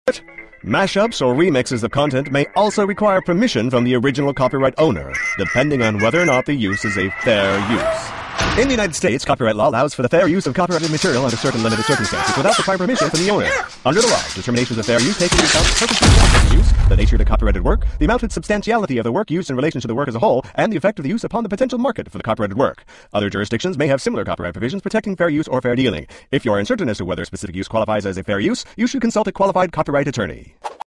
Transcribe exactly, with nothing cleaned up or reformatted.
Mashups or remixes of content may also require permission from the original copyright owner, depending on whether or not the use is a fair use. In the United States, copyright law allows for the fair use of copyrighted material under certain limited circumstances without requiring permission from the owner. Under the law, determinations of fair use take into account the purpose of the use, the nature of the copyrighted work, the amount and substantiality of the work used in relation to the work as a whole, and the effect of the use upon the potential market for the copyrighted work. Other jurisdictions may have similar copyright provisions protecting fair use or fair dealing. If you are uncertain as to whether a specific use qualifies as a fair use, you should consult a qualified copyright attorney.